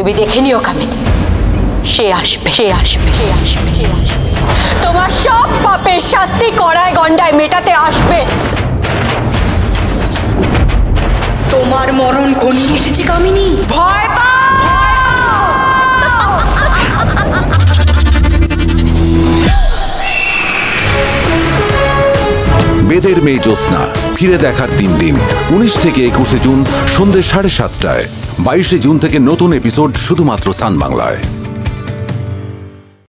তুমি দেখে নিও কামিনী, সে আসবে। তোমার সব পাপের শাস্তি করায় গন্ডায় মেটাতে আসবে। তোমার মরণ ঘনিয়ে এসেছে কামিনী, ভয় পাও। বেদের মেয়ে জ্যোৎস্না ফিরে দেখার 3 দিন, 19 থেকে 21 জুন সন্ধ্যে 7:30টায়। 22 জুন থেকে নতুন এপিসোড শুধুমাত্র সান বাংলায়।